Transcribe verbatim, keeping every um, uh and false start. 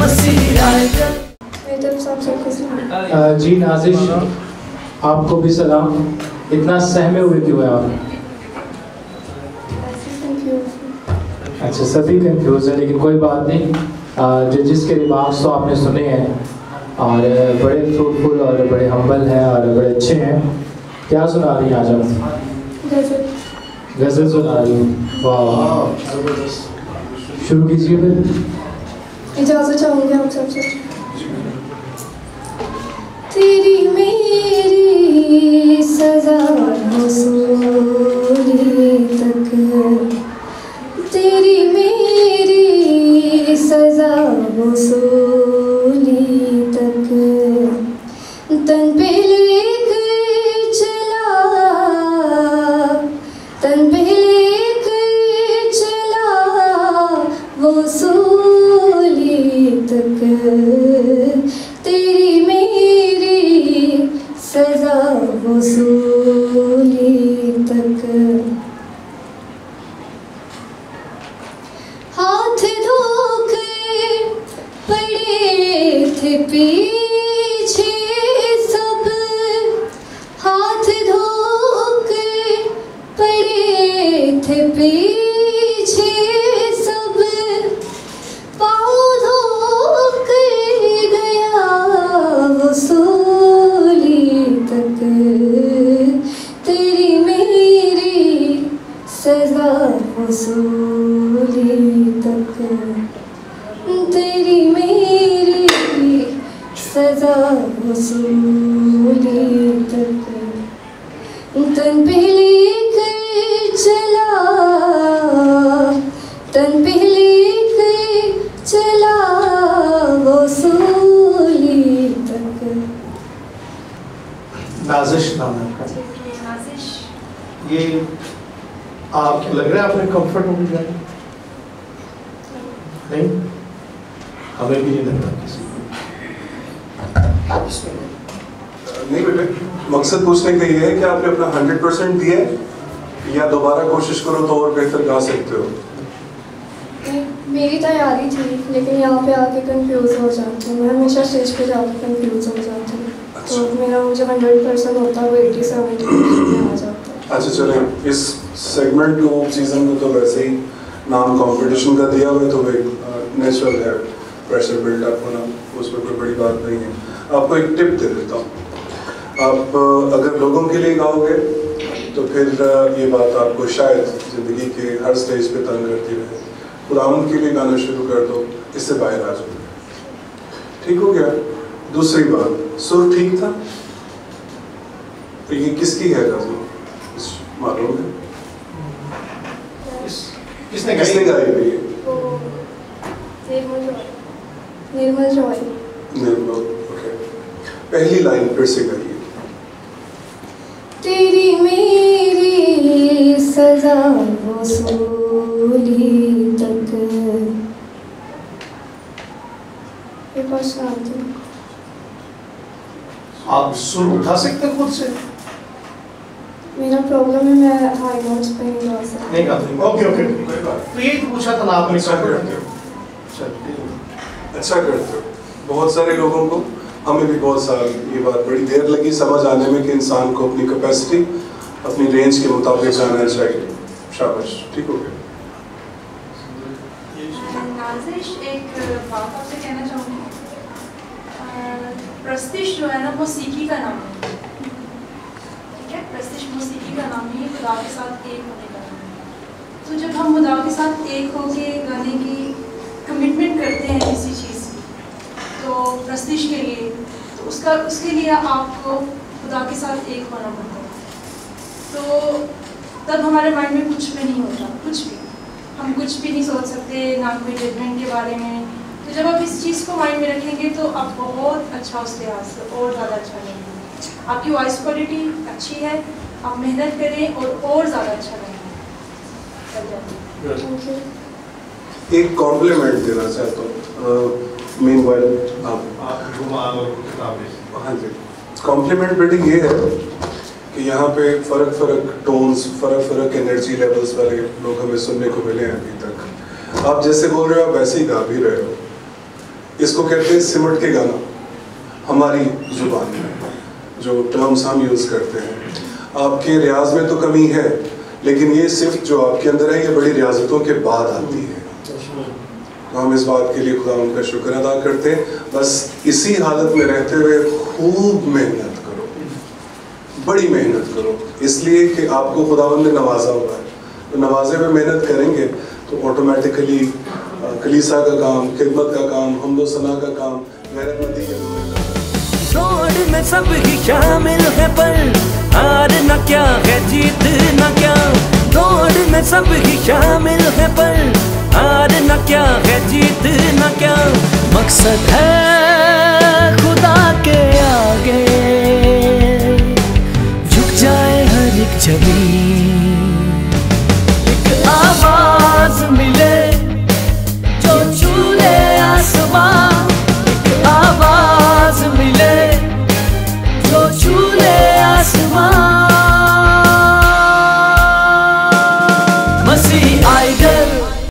जी नाजिश, आपको भी सलाम। इतना सहमे हुए क्यों है आप? अच्छा, सभी कंफ्यूज है, लेकिन कोई बात नहीं। जजिस के रिमार्क्स तो आपने सुने हैं और बड़े फ्रूटफुल और बड़े हम्बल हैं और बड़े अच्छे हैं। क्या सुना रही हैं आज आप? गज़ल सुना रही हूँ। वाह, शुरू कीजिए फिर। इजाज़त चाहूँगी आप सबसे। तेरी मेरी सज़ा वसूली तक, तेरी मेरी सज़ा वसूली तक, तन पे लेकर चला, तन पे लेकर चला वसूली तक, तेरी मेरी सज़ा वसूली तक। हाथ धोकर पड़े थे पीछे सब, हाथ धोकर पड़े थे पीछे सब, पाँव धोकर गया वसूली तक, तेरी मेरी सज़ा वसूली तक, तेरी मेरी सज़ा वसूली तक, तन पे लेकर चला, तन पे लेकर चला वसूली तक। नाजिश नाम है आपका? ये आप लग रहा है आपने कंफर्टेबल जाए? नहीं, हमें भी नहीं लग रहा किसी को। नहीं बेटे, मकसद पूछने का ये है कि आपने अपना हंड्रेड परसेंट दिया या दोबारा कोशिश करो तो और बेहतर गा सकते हो? मेरी तैयारी थी, लेकिन यहाँ पे आके कंफ्यूज हो जाती हूँ। मैं हमेशा स्टेज पे जाके कंफ्यूज हो जाती हूँ। अच्छा। तो मेरा मुझे हंड्रेड परसेंट होता है वो एटी सेवेंटी में आ जाता है। अच्छा चलें, इस सेगमेंट को सीजन में तो वैसे ही नाम कंपटीशन का दिया हुआ है, तो भाई नेचुरल है प्रेशर बिल्डअप होना, उसमें कोई बड़ी बात नहीं है। आपको एक टिप दे देता हूँ, आप अगर लोगों के लिए गाओगे तो फिर ये बात आपको शायद ज़िंदगी के हर स्टेज पे तंग करती रहे। खुदावंद के लिए गाना शुरू कर दो, इससे बाहर आ जाओगे। ठीक हो गया? दूसरी बात, सुर ठीक था? तो ये किसकी है गज़ल? मालूम है? किसने किसने गाई हुई है? निर्मल रॉय। निर्मल, ओके। पहली लाइन फिर से गाइए। तेरी मेरी सज़ा वसूली तक। ये क्वेश्चन आती है। आप सुर उठा सकते खुद से? मेरा प्रॉब्लम है, मैं हाई नोट्स पे नहीं गा सकती। नहीं गाते? ओके ओके, कोई बात। तो यही तो पूछा था ना आपने। अच्छा करते हो, अच्छा करते हो। बहुत सारे लोगों को, हमें भी बहुत साल ये बात बड़ी देर लगी समझ आने में कि इंसान को अपनी कैपेसिटी, अपनी रेंज के मुताबिक गाना चाहिए। शाबाश, ठीक हो गया। नाज़िश, एक बात आपसे कहना चाहूँगी। प्रस्तिश जो है ना, वो सीखी का नाम है, ठीक है? प्रस्तिश मौसीकी का नाम है, खुदा के साथ एक होने का नाम है। तो जब हम खुदा के साथ एक होके गाने की कमिटमेंट करते हैं किसी चीज़ की, तो प्रस्तिश के लिए, तो उसका उसके लिए आपको खुदा के साथ एक होना पड़ता है। तो तब हमारे माइंड में कुछ भी नहीं होता, कुछ भी हम कुछ भी नहीं सोच सकते, ना कोई जजमेंट के बारे में। तो जब आप इस चीज़ को माइंड में रखेंगे तो आप बहुत अच्छा उस लिहाज से और ज़्यादा अच्छा लगेंगे। आपकी वॉइस क्वालिटी अच्छी है, आप मेहनत करें और और ज़्यादा अच्छा लगेगा। एक कॉम्प्लीमेंट देना चाहता हूँ। मीनवाइल आप हाँ जी, कॉम्प्लीमेंट बिल्डिंग ये है कि यहाँ पे फ़र्क फ़र्क टोन्स, फ़र्क फ़र्क एनर्जी लेवल्स वाले लोग हमें सुनने को मिले हैं अभी तक। आप जैसे बोल रहे हो आप वैसे ही गा भी रहे हो, इसको कहते हैं सिमट के गाना हमारी जुबान में, जो टर्म्स हम यूज़ करते हैं। आपके रियाज में तो कमी है, लेकिन ये सिर्फ जो आपके अंदर है ये बड़ी रियाजतों के बाद आती है। तो हम इस बात के लिए खुदा उनका शुक्र अदा करते हैं। बस इसी हालत में रहते हुए खूब मेहनत करो, बड़ी मेहनत करो, इसलिए कि आपको खुदावंद ने नवाजा हुआ है। तो नवाजे में मेहनत करेंगे तो ऑटोमेटिकली कलीसा का काम, खिदमत का काम, हम्दो सना का काम, गैरतमंदी के दौड़ में सब ही शामिल है, पर हार न क्या है जीत न क्या। दौड़ में सब ही शामिल है, पर हार न क्या है जीत न क्या। मकसद है खुदा के आगे झुक जाए हर एक जमीन। एक आवाज मिले जो छूले आसमां, एक आवाज मिले जो छूले आसमां। मसीह आएगा